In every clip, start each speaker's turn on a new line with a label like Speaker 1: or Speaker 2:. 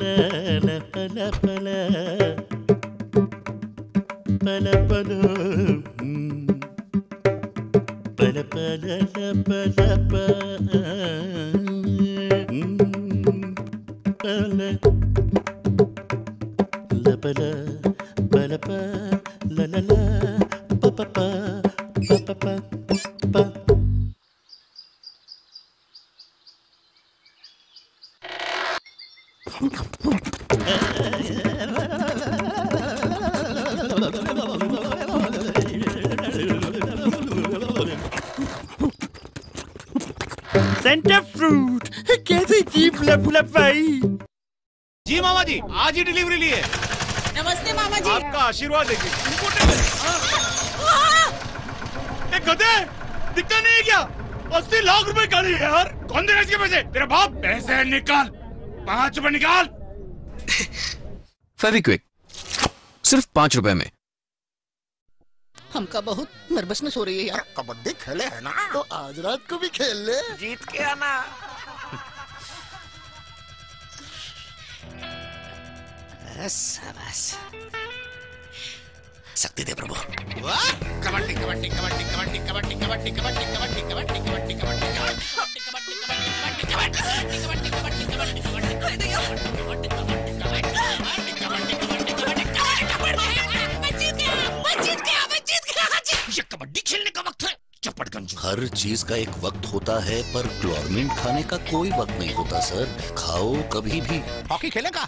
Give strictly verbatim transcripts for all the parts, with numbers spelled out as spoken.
Speaker 1: Centre fruit कैसे cheap लप लप भाई।
Speaker 2: जी मामा जी, आज ही डिलीवरी ली है।
Speaker 3: नमस्ते मामा जी।
Speaker 2: आपका आशीर्वाद देखिए। एक गधे, दिखता नहीं है क्या? अस्सी लाख रुपए गाड़ी है यार। कौन देगा इसके पैसे? तेरा बाप। पैसे निकाल, पाँच रुपए निकाल।
Speaker 4: फेविक्विक सिर्फ पाँच रुपए में।
Speaker 3: हमका बहुत नर्वस में सो रही है यार।
Speaker 5: कबड्डी खेले है ना, तो आज रात को भी खेल ले।
Speaker 1: जीत के आना।
Speaker 5: शाबाश, शक्ति दे प्रभु। कबड्डी कबड्डी कबड्डी कबड्डी कबड्डी कबड्डी कबड्डी कबड्डी कबड्डी कबड्डी कबड्डी खेलने का वक्त है। चपटगंज। हर चीज का एक वक्त होता है, पर क्लोरमिंट खाने का कोई वक्त नहीं होता सर। खाओ कभी भी। हॉकी खेलेगा?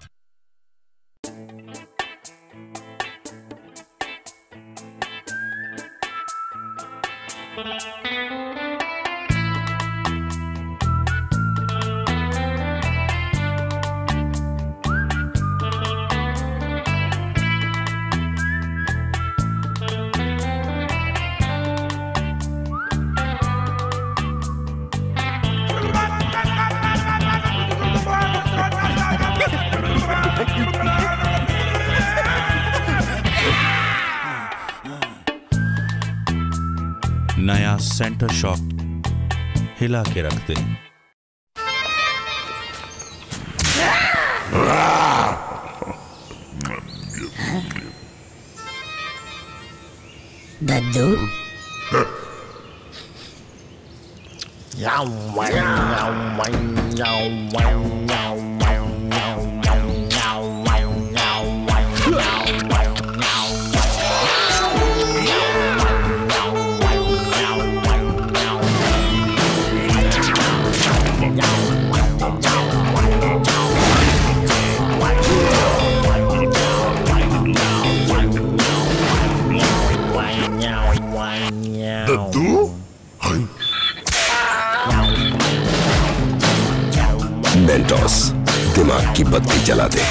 Speaker 6: नया सेंटर शॉक हिला के रख दे।
Speaker 3: दद्दू
Speaker 7: मेंटोस दिमाग की बत्ती जला दे।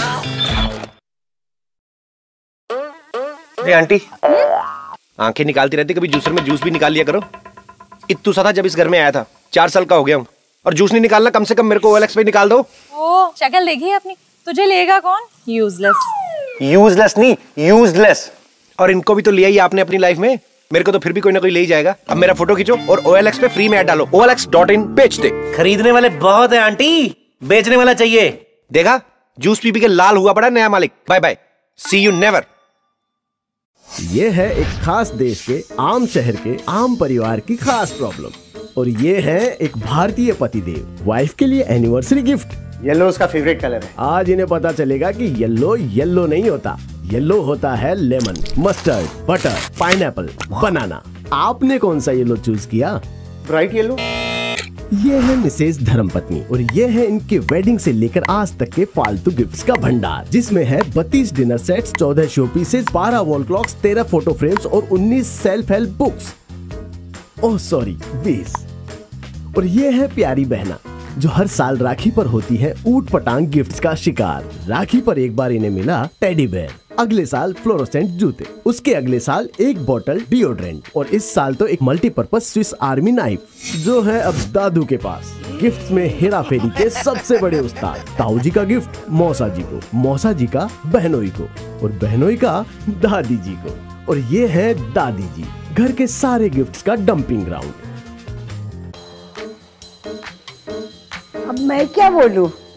Speaker 8: ए आंटी, आंखें निकालती रहती, कभी जूसर में जूस भी निकाल लिया करो। इत्तू सा था जब इस घर में आया था, चार साल का हो गया हूँ और जूस नहीं निकालना। कम से कम मेरे को ओएलएक्स पे निकाल दो।
Speaker 9: ओ, शक्ल देखी अपनी। तुझे लेगा कौन? यूजलेस।
Speaker 8: यूजलेस नहीं, यूजलेस। और इनको भी तो लिया ही आपने अपनी लाइफ में, मेरे को तो फिर भी कोई ना कोई ले ही जाएगा। अब मेरा फोटो खींचो और ओएलएक्स पे फ्री में ऐड डालो। O L X dot in बेच दे।
Speaker 10: खरीदने वाले बहुत है आंटी, बेचने वाला चाहिए।
Speaker 8: देखा, जूस पी पी के लाल हुआ पड़ा नया मालिक। Bye bye, see you never.
Speaker 11: ये है एक खास देश के आम शहर के आम परिवार की खास प्रॉब्लम, और ये है एक भारतीय पतिदेव वाइफ के लिए एनिवर्सरी गिफ्ट।
Speaker 8: येलो उसका फेवरेट कलर है।
Speaker 11: आज इन्हें पता चलेगा कि येलो येलो नहीं होता, येलो होता है lemon, mustard, butter, pineapple, banana. आपने कौन सा येलो चूज किया?
Speaker 8: Bright yellow.
Speaker 11: ये है मिसेज धर्मपत्नी और ये है इनके वेडिंग से लेकर आज तक के फालतू गिफ्ट्स का भंडार, जिसमें है बत्तीस डिनर सेट्स, चौदह शो पीसेस, बारह वॉल क्लॉक्स, तेरह फोटो फ्रेम्स और उन्नीस self help books. Oh sorry, बीस। और ये है प्यारी बहना जो हर साल राखी पर होती है ऊट पटांग गिफ्ट्स का शिकार। राखी पर एक बार इन्हें मिला टेडी बेयर, अगले साल फ्लोरोसेंट जूते, उसके अगले साल एक बोतल डिओड्रेंट, और इस साल तो एक मल्टीपर्पज स्विस आर्मी नाइफ, जो है अब दादू के पास। गिफ्ट्स में हेरा फेरी के सबसे बड़े उस्ताद। ताऊ जी का गिफ्ट मौसा जी को, मौसा जी का बहनोई को, और बहनोई का दादी जी को, और ये है दादी जी, घर के सारे गिफ्ट्स का डंपिंग ग्राउंड।
Speaker 12: अब मैं क्या बोलूं?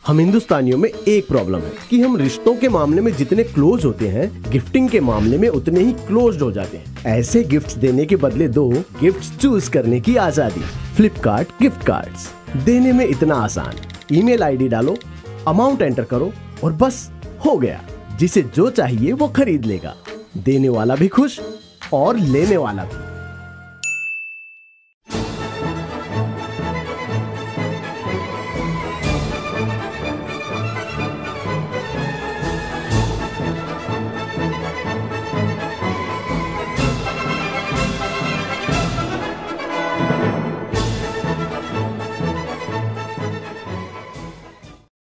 Speaker 11: हम हिंदुस्तानियों में एक प्रॉब्लम है कि हम रिश्तों के मामले में जितने क्लोज होते हैं, गिफ्टिंग के मामले में उतने ही क्लोज्ड हो जाते हैं। ऐसे गिफ्ट्स देने के बदले दो, गिफ्ट्स चूज करने की आजादी। फ्लिपकार्ट गिफ्ट कार्ड्स, देने में इतना आसान। ईमेल आईडी डालो, अमाउंट एंटर करो और बस हो गया। जिसे जो चाहिए वो खरीद लेगा। देने वाला भी खुश और लेने वाला भी।